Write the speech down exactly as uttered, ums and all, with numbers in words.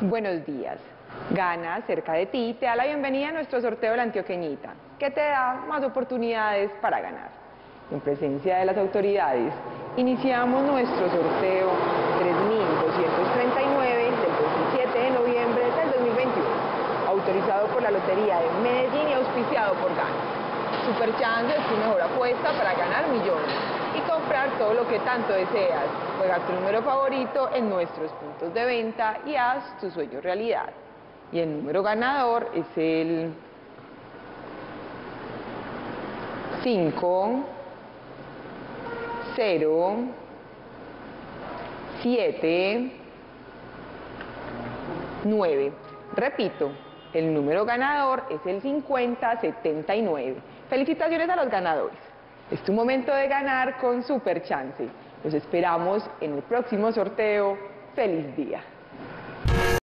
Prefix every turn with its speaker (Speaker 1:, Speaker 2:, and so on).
Speaker 1: Buenos días. Gana cerca de ti te da la bienvenida a nuestro sorteo de la Antioqueñita, que te da más oportunidades para ganar. En presencia de las autoridades, iniciamos nuestro sorteo tres mil doscientos treinta y nueve del veintisiete de noviembre del dos mil veintiuno, autorizado por la Lotería de Medellín y auspiciado por Gana. Superchance es tu mejor apuesta para ganar millones y comprar todo lo que tanto deseas. Juega tu número favorito en nuestros puntos de venta y haz tu sueño realidad. Y el número ganador es el cinco, cero, siete, nueve. Repito, el número ganador es el cincuenta setenta y nueve. Felicitaciones a los ganadores. Es tu momento de ganar con Superchance. Los esperamos en el próximo sorteo. ¡Feliz día!